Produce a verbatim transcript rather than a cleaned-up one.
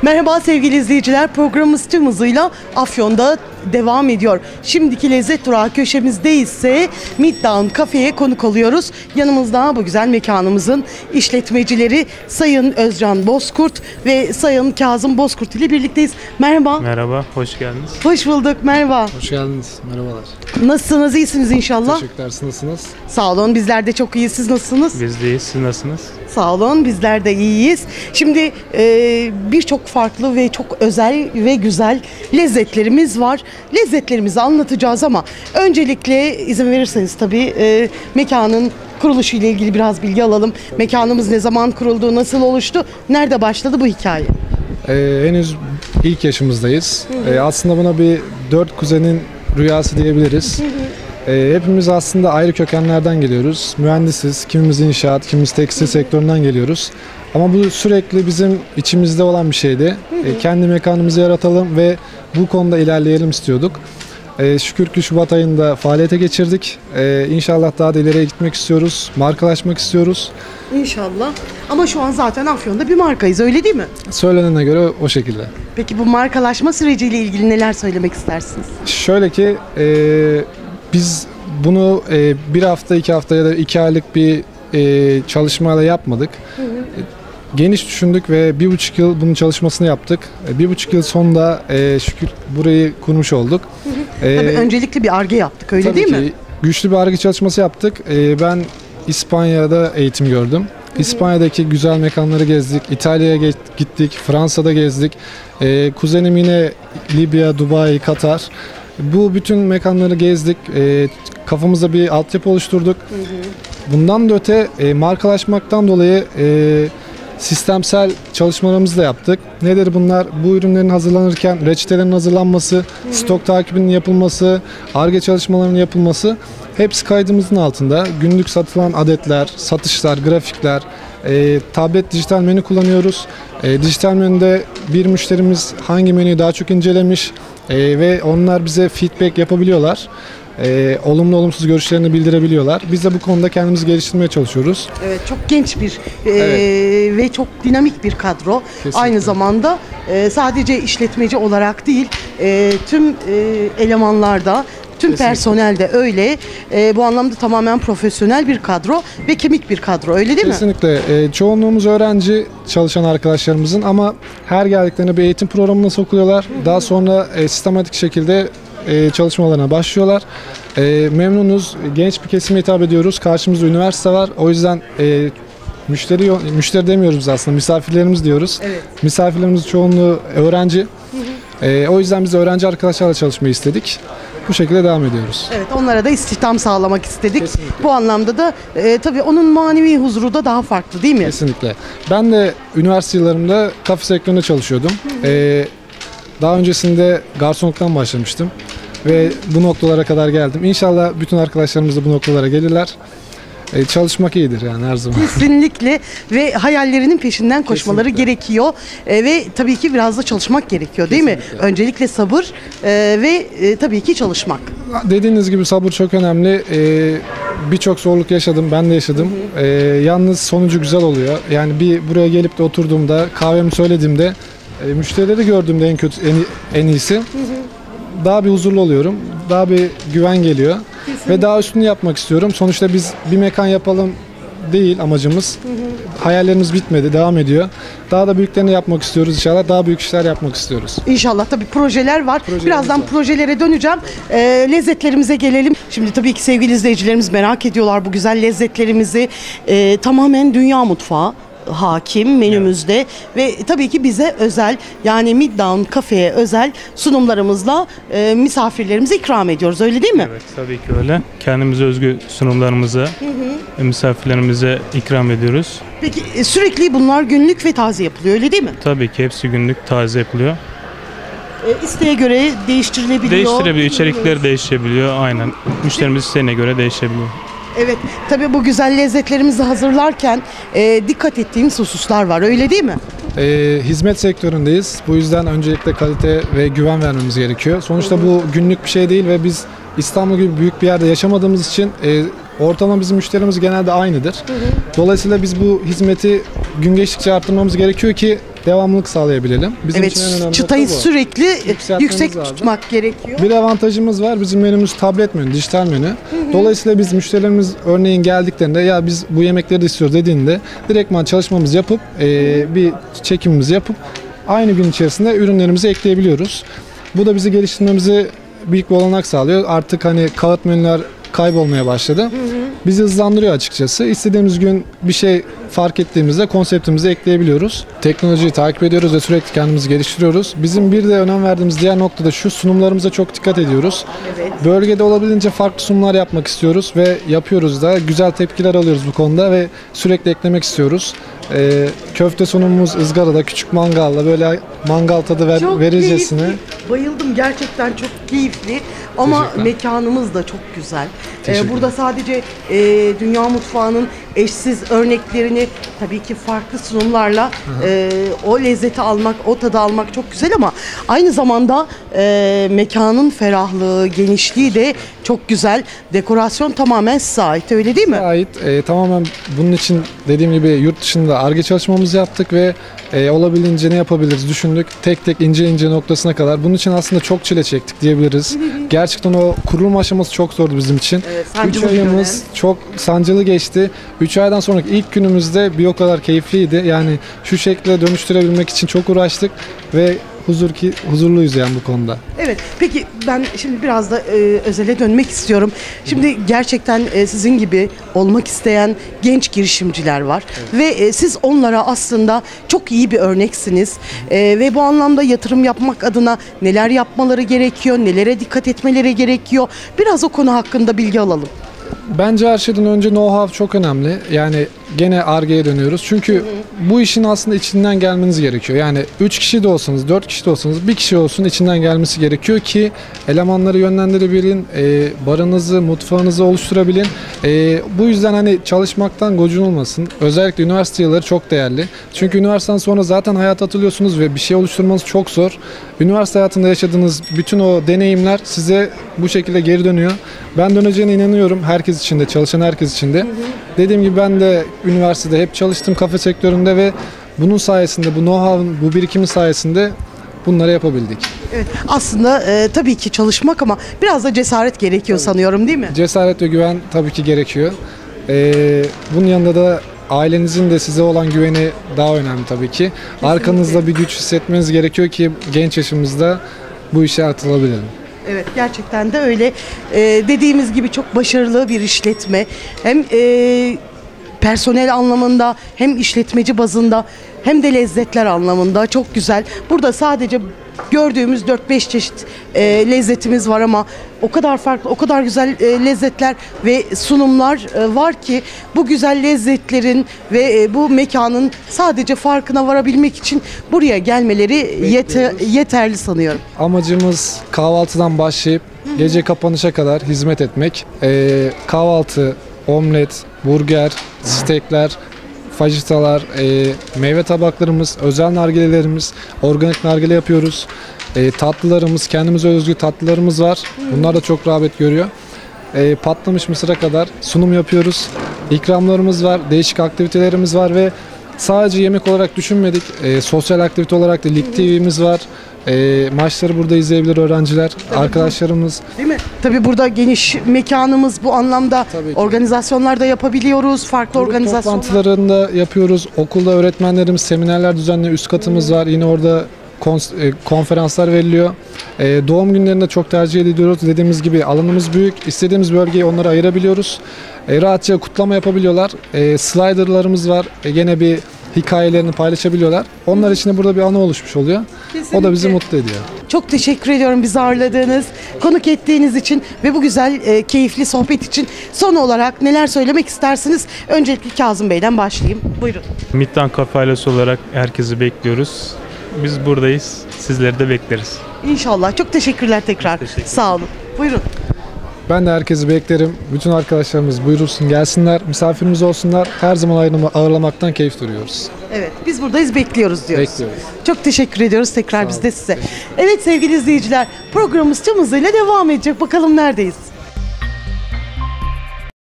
Merhaba sevgili izleyiciler, programımız tüm hızıyla Afyon'da devam ediyor. Şimdiki lezzet durağı köşemizde ise Midtown Cafe'ye konuk oluyoruz. Yanımızda bu güzel mekanımızın işletmecileri Sayın Özcan Bozkurt ve Sayın Kazım Bozkurt ile birlikteyiz. Merhaba. Merhaba, hoş geldiniz. Hoş bulduk, merhaba. Hoş geldiniz, merhabalar. Nasılsınız, iyisiniz inşallah? Teşekkürler, siz nasılsınız? Sağ olun, bizler de çok iyiyiz. Siz nasılsınız? Biz de iyiyiz, siz nasılsınız? Sağ olun, bizler de iyiyiz. Şimdi e, birçok farklı ve çok özel ve güzel lezzetlerimiz var. Lezzetlerimizi anlatacağız ama öncelikle izin verirseniz tabii e, mekanın kuruluşu ile ilgili biraz bilgi alalım. Mekanımız ne zaman kuruldu, nasıl oluştu, nerede başladı bu hikaye? Ee, henüz ilk yaşımızdayız. Ee, aslında buna bir dört kuzenin rüyası diyebiliriz. Hı hı. Ee, hepimiz aslında ayrı kökenlerden geliyoruz. Mühendisiz, kimimiz inşaat, kimimiz tekstil sektöründen geliyoruz. Ama bu sürekli bizim içimizde olan bir şeydi. Hı hı. Ee, kendi mekanımızı yaratalım ve bu konuda ilerleyelim istiyorduk. Ee, şükür ki Şubat ayında faaliyete geçirdik. Ee, İnşallah daha da ileriye gitmek istiyoruz. Markalaşmak istiyoruz. İnşallah. Ama şu an zaten Afyon'da bir markayız, öyle değil mi? Söylenene göre o şekilde. Peki bu markalaşma süreciyle ilgili neler söylemek istersiniz? Şöyle ki e, biz bunu e, bir hafta, iki hafta ya da iki aylık bir e, çalışmayla yapmadık. Hı hı. Geniş düşündük ve bir buçuk yıl bunun çalışmasını yaptık. Bir buçuk yıl sonunda e, şükür burayı kurmuş olduk. Hı hı. E, Tabii öncelikli bir Ar-Ge yaptık, öyle değil ki, mi? Güçlü bir Ar-Ge çalışması yaptık. E, ben İspanya'da eğitim gördüm. Hı hı. İspanya'daki güzel mekanları gezdik. İtalya'ya gittik, Fransa'da gezdik. E, kuzenim yine Libya, Dubai, Katar. Bu bütün mekanları gezdik. E, kafamızda bir altyapı oluşturduk. Hı hı. Bundan da öte e, markalaşmaktan dolayı e, sistemsel çalışmalarımızı da yaptık. Nedir bunlar? Bu ürünlerin hazırlanırken reçetelerin hazırlanması, hı hı. stok takibinin yapılması, Ar-Ge çalışmalarının yapılması hepsi kaydımızın altında. Günlük satılan adetler, satışlar, grafikler, e, tablet dijital menü kullanıyoruz. E, dijital menüde bir müşterimiz hangi menüyü daha çok incelemiş e, ve onlar bize feedback yapabiliyorlar. Ee, olumlu olumsuz görüşlerini bildirebiliyorlar. Biz de bu konuda kendimizi geliştirmeye çalışıyoruz. Evet, çok genç bir e, evet. ve çok dinamik bir kadro. Kesinlikle. Aynı zamanda e, sadece işletmeci olarak değil, e, tüm e, elemanlarda, tüm Kesinlikle. personel de öyle. E, bu anlamda tamamen profesyonel bir kadro ve kemik bir kadro, öyle değil Kesinlikle. mi? Kesinlikle. E, çoğunluğumuz öğrenci çalışan arkadaşlarımızın ama her geldiklerinde bir eğitim programına sokuluyorlar. Hı hı. Daha sonra e, sistematik şekilde E, çalışmalarına başlıyorlar. E, memnunuz. Genç bir kesime hitap ediyoruz. Karşımızda üniversite var. O yüzden e, müşteri müşteri demiyoruz aslında. Misafirlerimiz diyoruz. Evet. Misafirlerimizin çoğunluğu öğrenci. Hı hı. E, o yüzden biz öğrenci arkadaşlarla çalışmayı istedik. Bu şekilde devam ediyoruz. Evet, onlara da istihdam sağlamak istedik. Kesinlikle. Bu anlamda da e, tabii onun manevi huzuru da daha farklı, değil mi? Kesinlikle. Ben de üniversite yıllarımda kafe sektöründe çalışıyordum. Hı hı. E, Daha öncesinde garsonluktan başlamıştım ve bu noktalara kadar geldim. İnşallah bütün arkadaşlarımız da bu noktalara gelirler. Ee, çalışmak iyidir yani her zaman. Kesinlikle ve hayallerinin peşinden koşmaları Kesinlikle. gerekiyor ee, ve tabii ki biraz da çalışmak gerekiyor, değil Kesinlikle. mi? Öncelikle sabır e, ve e, tabii ki çalışmak. Dediğiniz gibi sabır çok önemli. Ee, Birçok zorluk yaşadım, ben de yaşadım. Hı hı. Ee, yalnız sonucu güzel oluyor. Yani bir buraya gelip de oturduğumda, kahvemi söylediğimde, E, müşterileri gördüğümde en kötü en, en iyisi. Hı hı. Daha bir huzurlu oluyorum. Daha bir güven geliyor. Kesinlikle. Ve daha üstünü yapmak istiyorum. Sonuçta biz bir mekan yapalım değil amacımız. Hı hı. Hayallerimiz bitmedi, devam ediyor. Daha da büyüklerini yapmak istiyoruz inşallah. Daha büyük işler yapmak istiyoruz. İnşallah, tabii projeler var. Birazdan var. projelere döneceğim. E, lezzetlerimize gelelim. Şimdi tabii ki sevgili izleyicilerimiz merak ediyorlar bu güzel lezzetlerimizi. E, tamamen dünya mutfağı hakim menümüzde, evet. Ve tabii ki bize özel, yani Midtown Cafe'ye özel sunumlarımızla e, misafirlerimize ikram ediyoruz, öyle değil mi? Evet, tabii ki öyle. Kendimize özgü sunumlarımızı hı hı. misafirlerimize ikram ediyoruz. Peki e, sürekli bunlar günlük ve taze yapılıyor, öyle değil mi? Tabii ki hepsi günlük, taze yapılıyor. E, isteğe göre değiştirilebiliyor. Değiştirebiliyor, içerikleri değişebiliyor, aynen. Müşterimiz isteğine göre değişebiliyor. Evet, tabii bu güzel lezzetlerimizi hazırlarken e, dikkat ettiğimiz hususlar var, öyle değil mi? E, hizmet sektöründeyiz. Bu yüzden öncelikle kalite ve güven vermemiz gerekiyor. Sonuçta bu günlük bir şey değil ve biz İstanbul gibi büyük bir yerde yaşamadığımız için e, ortalama bizim müşterimiz genelde aynıdır. Hı hı. Dolayısıyla biz bu hizmeti gün geçtikçe arttırmamız gerekiyor ki devamlılık sağlayabilelim. Bizim Evet, için en önemli çıtayı nokta bu. sürekli Yükseltmemiz yüksek lazım. tutmak gerekiyor. Bir avantajımız var. Bizim menümüz tablet menü, dijital menü. Dolayısıyla biz müşterilerimiz örneğin geldiklerinde ya biz bu yemekleri de istiyoruz dediğinde direktman çalışmamızı yapıp e, bir çekimimizi yapıp aynı gün içerisinde ürünlerimizi ekleyebiliyoruz. Bu da bizi geliştirmemizi büyük bir olanak sağlıyor. Artık hani kağıt menüler kaybolmaya başladı. Hı hı. Bizi hızlandırıyor açıkçası. İstediğimiz gün bir şey fark ettiğimizde konseptimizi ekleyebiliyoruz. Teknolojiyi takip ediyoruz ve sürekli kendimizi geliştiriyoruz. Bizim bir de önem verdiğimiz diğer nokta da şu: sunumlarımıza çok dikkat ediyoruz. Evet. Bölgede olabildiğince farklı sunumlar yapmak istiyoruz ve yapıyoruz da. Güzel tepkiler alıyoruz bu konuda ve sürekli eklemek istiyoruz. Ee, köfte sunumumuz ızgarada, küçük mangalla, böyle mangal tadı ver, Çok verircesine. keyifli. Bayıldım, gerçekten çok keyifli ama Teşekkürler. mekanımız da çok güzel. Ee, Teşekkürler. burada sadece e, dünya mutfağının eşsiz örneklerini tabii ki farklı sunumlarla e, o lezzeti almak, o tadı almak çok güzel ama aynı zamanda e, mekanın ferahlığı, genişliği de çok güzel. Dekorasyon tamamen size ait, öyle değil mi? ait. E, tamamen bunun için dediğim gibi yurt dışında Ar-Ge çalışmamızı yaptık ve e, olabildiğince ne yapabiliriz düşündük. Tek tek ince ince noktasına kadar. Bunun için aslında çok çile çektik diyebiliriz. Gerçekten o kurulum aşaması çok zordu bizim için. Evet, Üç sancılı bir ayımız dönem. çok sancılı geçti. Üç aydan sonraki ilk günümüzde bir o kadar keyifliydi. Yani şu şekilde dönüştürebilmek için çok uğraştık ve huzur ki huzurluyuz yani bu konuda. Evet. Peki ben şimdi biraz da e, özele dönmek istiyorum. Şimdi gerçekten e, sizin gibi olmak isteyen genç girişimciler var. Ve e, siz onlara aslında çok iyi bir örneksiniz. E, ve bu anlamda yatırım yapmak adına neler yapmaları gerekiyor, nelere dikkat etmeleri gerekiyor. Biraz o konu hakkında bilgi alalım. Bence her şeyden önce know-how çok önemli. Yani gene Ar-Ge'ye dönüyoruz. Çünkü hı hı. bu işin aslında içinden gelmeniz gerekiyor. Yani üç kişi de olsanız, dört kişi de olsanız bir kişi olsun içinden gelmesi gerekiyor ki elemanları yönlendirebilin, e, barınızı, mutfağınızı oluşturabilin. E, bu yüzden hani çalışmaktan gocunulmasın. Özellikle üniversite yılları çok değerli. Çünkü üniversiteden sonra zaten hayata atılıyorsunuz ve bir şey oluşturmanız çok zor. Üniversite hayatında yaşadığınız bütün o deneyimler size bu şekilde geri dönüyor. Ben döneceğine inanıyorum. Herkes için de, çalışan herkes için de. Hı hı. Dediğim gibi ben de üniversitede hep çalıştım kafe sektöründe ve bunun sayesinde, bu know-how'ın, bu birikimin sayesinde bunları yapabildik. Evet, aslında e, tabii ki çalışmak ama biraz da cesaret gerekiyor tabii. sanıyorum, değil mi? Cesaret ve güven tabii ki gerekiyor. Ee, bunun yanında da ailenizin de size olan güveni daha önemli tabii ki. Kesinlikle. Arkanızda bir güç hissetmeniz gerekiyor ki genç yaşımızda bu işe atılabilelim. Evet, gerçekten de öyle. Ee, dediğimiz gibi çok başarılı bir işletme. Hem e, personel anlamında, hem işletmeci bazında, hem de lezzetler anlamında çok güzel. Burada sadece gördüğümüz dört beş çeşit e, lezzetimiz var ama o kadar farklı, o kadar güzel e, lezzetler ve sunumlar e, var ki bu güzel lezzetlerin ve e, bu mekanın sadece farkına varabilmek için buraya gelmeleri yeter, yeterli sanıyorum. Amacımız kahvaltıdan başlayıp gece kapanışa kadar hizmet etmek. E, kahvaltı, omlet, burger, steakler, fajitalar, e, meyve tabaklarımız, özel nargilelerimiz, organik nargile yapıyoruz. E, tatlılarımız, kendimize özgü tatlılarımız var. Bunlar da çok rağbet görüyor. E, patlamış mısıra kadar sunum yapıyoruz. İkramlarımız var, değişik aktivitelerimiz var ve sadece yemek olarak düşünmedik. E, sosyal aktivite olarak da Lig T V'miz var. E, maçları burada izleyebilir öğrenciler, tabii arkadaşlarımız. Değil mi? Tabii burada geniş mekanımız bu anlamda organizasyonlar da yapabiliyoruz. Farklı Grup organizasyonlar. toplantılarında yapıyoruz. Okulda öğretmenlerimiz seminerler düzenliyor. Üst katımız hmm. var. Yine orada konferanslar veriliyor. E, doğum günlerinde çok tercih ediyoruz. Dediğimiz gibi alanımız büyük. İstediğimiz bölgeyi onlara ayırabiliyoruz. E, rahatça kutlama yapabiliyorlar. E, sliderlarımız var. E, gene bir hikayelerini paylaşabiliyorlar. Onlar için de burada bir anı oluşmuş oluyor. Kesinlikle. O da bizi mutlu ediyor. Çok teşekkür ediyorum bizi ağırladığınız, konuk ettiğiniz için ve bu güzel, e, keyifli sohbet için. Son olarak neler söylemek istersiniz? Öncelikle Kazım Bey'den başlayayım. Buyurun. Midtown Cafe ailesi olarak herkesi bekliyoruz. Biz buradayız. Sizleri de bekleriz. İnşallah. Çok teşekkürler tekrar. Teşekkür Sağ olun. Buyurun. Ben de herkesi beklerim. Bütün arkadaşlarımız buyursun, gelsinler, misafirimiz olsunlar. Her zaman ağırlamaktan keyif duyuyoruz. Evet, biz buradayız, bekliyoruz diyoruz. Bekliyoruz. Çok teşekkür ediyoruz tekrar biz de size. Evet sevgili izleyiciler, programımız tüm hızıyla devam edecek. Bakalım neredeyiz?